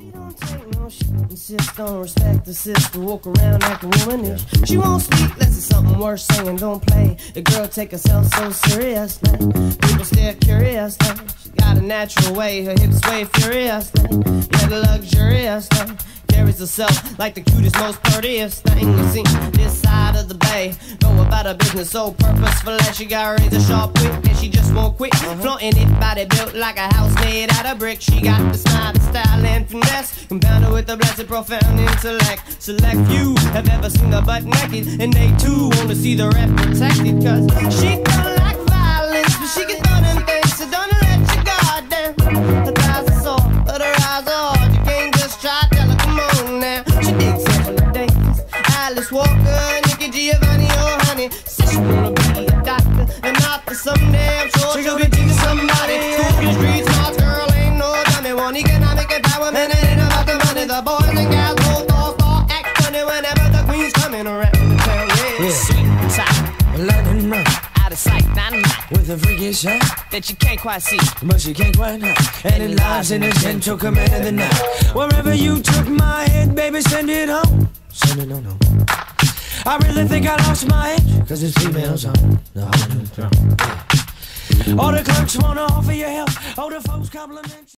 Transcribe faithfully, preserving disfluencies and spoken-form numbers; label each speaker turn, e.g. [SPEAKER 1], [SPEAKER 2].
[SPEAKER 1] She don't take no shit, insist on respect the sister, walk around like a womanish. She won't speak unless it's something worth saying, don't play. The girl take herself so seriously. People stare curiously. She got a natural way, her hips sway furiously. Yeah, the luxuriously. Carries herself like the cutest, most prettiest thing you see this side of the bay. Go about her business so purposeful that she got razor sharp wit and she just won't quit. Uh-huh. Flaunting it, body built like a house made out of brick. She got the smile, the style and finesse, compounded with a blessed profound intellect. Select few have ever seen her butt naked, and they too wanna see the rep protected. Cause she don't like violence, but she can throw them things, so don't let your guard down. Her thighs are soft, but her eyes are hard. You can't just try to tell her, come on now. She digs Angela Davis, Alice Walker, Nikki Giovanni, oh honey. Says she wanna be a doctor, and after someday I'm sure she'll be teaching somebody. School street smart girl ain't no dummy. One economic empowerment, it ain't about the money. The boys and gals both all star act funny whenever the queen's coming around the town. Yeah,
[SPEAKER 2] yeah.
[SPEAKER 1] Sweet and tight,
[SPEAKER 2] lightning round,
[SPEAKER 1] out of sight, not night,
[SPEAKER 2] with a freakish shot
[SPEAKER 1] that you can't quite see,
[SPEAKER 2] but she can't quite hide. And it lies in a gentle command of the night. Wherever you took my head, baby, send it home. Send it on home. I really think I lost my head, cause it's females on the whole new throne. All the clerks wanna offer you help, all the folks compliment you.